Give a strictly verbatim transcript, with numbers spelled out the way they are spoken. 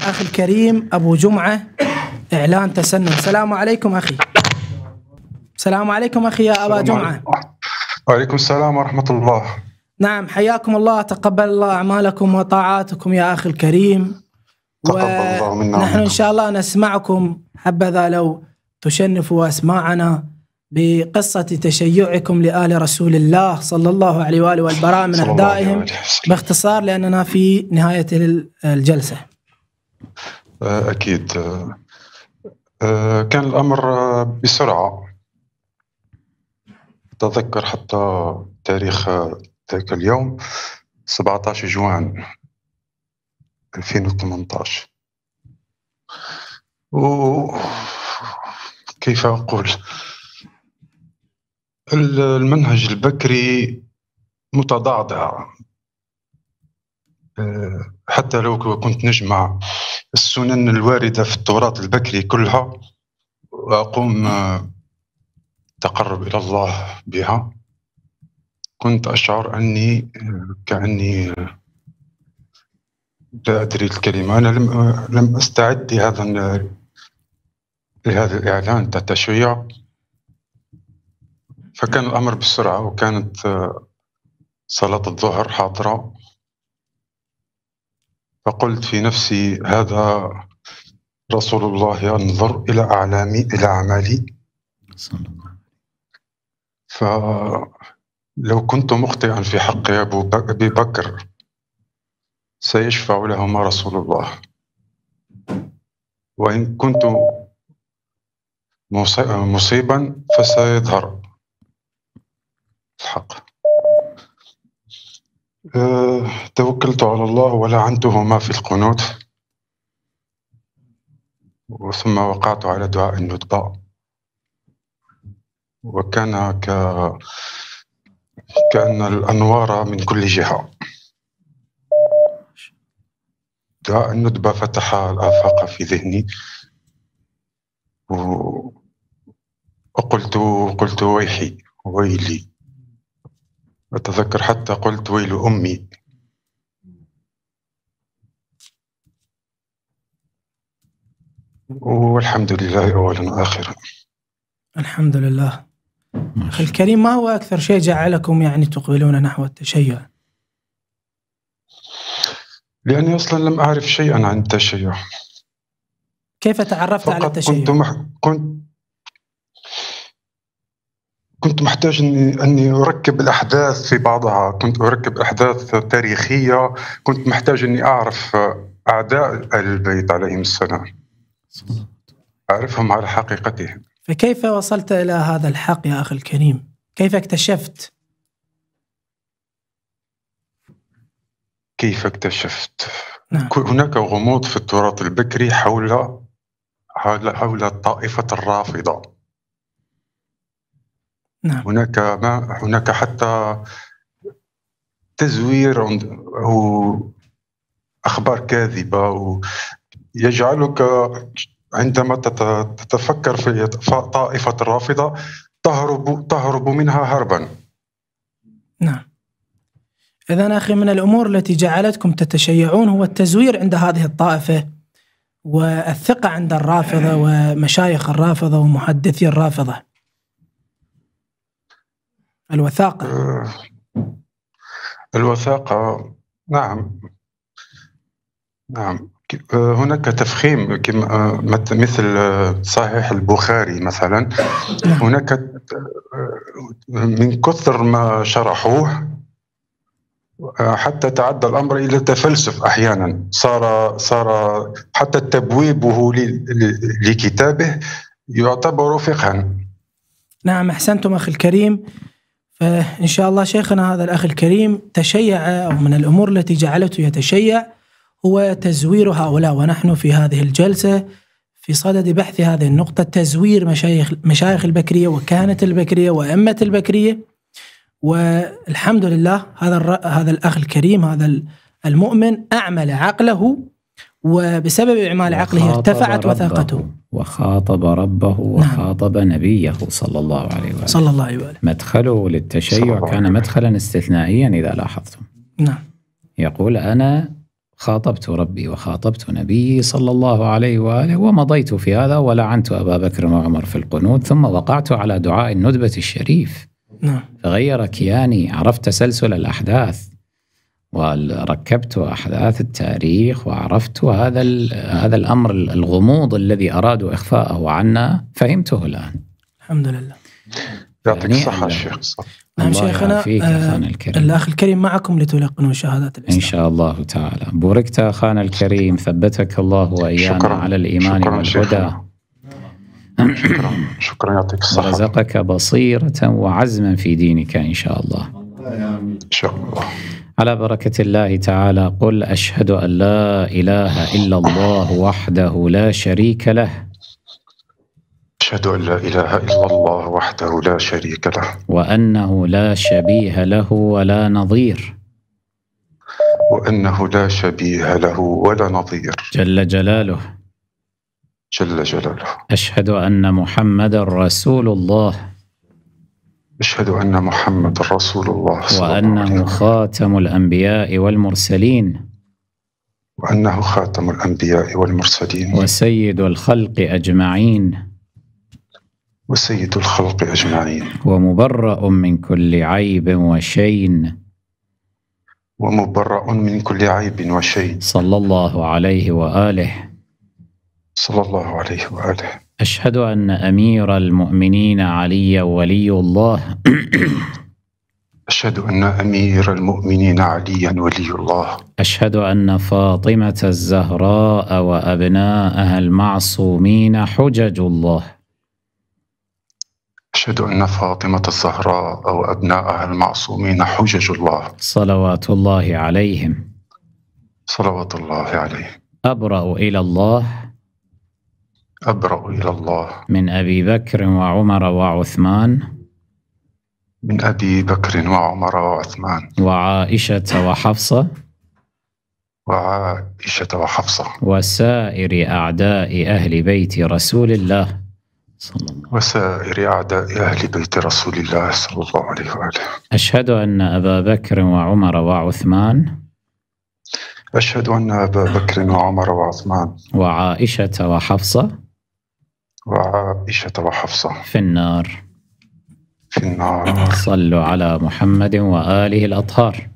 الأخ الكريم أبو جمعة إعلان تسنن. السلام عليكم أخي. السلام عليكم أخي يا أبا جمعة. وعليكم السلام ورحمة الله. نعم حياكم الله، تقبل الله أعمالكم وطاعاتكم يا أخي الكريم. تقبل الله منا ونحن إن شاء الله نسمعكم، حبذا لو تشنفوا أسماعنا بقصة تشيعكم لآل رسول الله صلى الله عليه وآله والبراء من أعدائهم باختصار، لأننا في نهاية الجلسة. أكيد. كان الأمر بسرعة، تذكر حتى تاريخ ذاك اليوم سبعة عشر جوان ألفين وثمانية عشر. وكيف أقول، المنهج البكري متضعضع، حتى لو كنت نجمع السنن الواردة في التراث البكري كلها وأقوم تقرب إلى الله بها، كنت أشعر أني كأني لا أدري الكلمة. أنا لم لم أستعد لهذا لهذا الإعلان التشيع، فكان الأمر بسرعة، وكانت صلاة الظهر حاضرة، فقلت في نفسي هذا رسول الله ينظر إلى أعلامي إلى أعمالي، فلو كنت مخطئا في حق أبي بكر سيشفع لهما رسول الله، وإن كنت مصيبا فسيظهر الحق. أه توكلت على الله ولعنتهما في القنوت، وثم وقعت على دعاء الندبة، وكان ك... كأن الأنوار من كل جهة. دعاء الندبة فتح الآفاق في ذهني، و... وقلت قلت ويحي ويلي، أتذكر حتى قلت ويل أمي. والحمد لله أولا وآخرا. الحمد لله. أخي الكريم، ما هو أكثر شيء جعلكم يعني تقبلون نحو التشيع؟ لأني أصلا لم أعرف شيئا عن التشيع. كيف تعرفت على التشيع؟ كنت مح... كنت كنت محتاج أني أني أركب الأحداث في بعضها، كنت أركب أحداث تاريخية، كنت محتاج أني أعرف أعداء أهل البيت عليهم السلام، أعرفهم على حقيقتهم. فكيف وصلت إلى هذا الحق يا أخي الكريم؟ كيف اكتشفت؟ كيف اكتشفت؟ نعم. هناك غموض في التراث البكري حول حول حول الطائفة الرافضة. نعم. هناك ما هناك حتى تزوير أو أخبار كاذبة، ويجعلك عندما تتفكر في طائفة الرافضة تهرب تهرب منها هربا. نعم. إذن أخي، من الأمور التي جعلتكم تتشيعون هو التزوير عند هذه الطائفة، والثقة عند الرافضة ومشايخ الرافضة ومحدثي الرافضة، الوثاقة. أه الوثاقة، نعم نعم. هناك تفخيم مثل صحيح البخاري مثلا. هناك من كثر ما شرحوه حتى تعدى الأمر إلى تفلسف أحيانا، صار صار حتى تبويبه لكتابه يعتبر فقها. نعم، أحسنتم أخي الكريم. فإن شاء الله شيخنا هذا الأخ الكريم تشيع، أو من الأمور التي جعلته يتشيع هو تزوير هؤلاء، ونحن في هذه الجلسة في صدد بحث هذه النقطة، تزوير مشايخ مشايخ البكرية وكهنة البكرية وأئمة البكرية. والحمد لله هذا هذا الأخ الكريم، هذا المؤمن، أعمل عقله، وبسبب إعمال عقله ارتفعت وثاقته وخاطب ربه وخاطب نعم. نبيه صلى الله عليه وآله صلى الله عليه وآله. مدخله للتشيع كان مدخلا استثنائيا إذا لاحظتم. نعم. يقول أنا خاطبت ربي وخاطبت نبيي صلى الله عليه وآله، ومضيت في هذا ولعنت أبا بكر وعمر في القنوت، ثم وقعت على دعاء الندبة الشريف. نعم. فغير كياني، عرفت تسلسل الأحداث وركبت أحداث التاريخ، وعرفت هذا هذا الأمر الغموض الذي أرادوا إخفاءه عنا، فهمته الآن الحمد لله. يعطيك الصحة الشيخ. نعم شيخنا، آه الأخ الكريم معكم لتلقنوا شهادات الإسلام إن شاء الله تعالى. بوركت أخانا الكريم، ثبتك الله وإيانا شكرا. على الإيمان شكرا والهدى. شكرا شكرا يعطيك الصحة. ورزقك بصيرة وعزما في دينك إن شاء الله. إن شاء الله. على بركة الله تعالى. قل أشهد أن لا إله إلا الله وحده لا شريك له، أشهد أن لا إله إلا الله وحده لا شريك له، وأنه لا شبيه له ولا نظير، وأنه لا شبيه له ولا نظير، جل جلاله. جل جلاله. أشهد أن محمد رسول الله، أشهد أن محمد رسول الله صلى الله عليه وأنه وسلم، خاتم الأنبياء والمرسلين، وأنه خاتم الأنبياء والمرسلين، وسيد الخلق أجمعين، وسيد الخلق أجمعين، ومبرأ من كل عيب وشين، ومبرأ من كل عيب وشين، صلى الله عليه وآله. صلى الله عليه وآله. أشهد أن أمير المؤمنين علي ولي الله، أشهد أن أمير المؤمنين عليا ولي الله، أشهد أن فاطمة الزهراء وأبناءها المعصومين حجج الله، أشهد أن فاطمة الزهراء وأبناءها المعصومين حجج الله، صلوات الله عليهم. صلوات الله عليه. أبرأ إلى الله، أبرأ إلى الله من أبي بكر وعمر وعثمان، من أبي بكر وعمر وعثمان، وعائشة وحفصة، وعائشة وحفصة، وسائر أعداء أهل بيت رسول الله صلى الله، وسائر أعداء أهل بيت رسول الله صلى الله عليه وآله. أشهد أن أبا بكر وعمر وعثمان، أشهد أن أبا بكر وعمر وعثمان، وعائشة وحفصة، وعائشة وحفصة في النار. في النار. صلوا على محمد وآله الأطهار.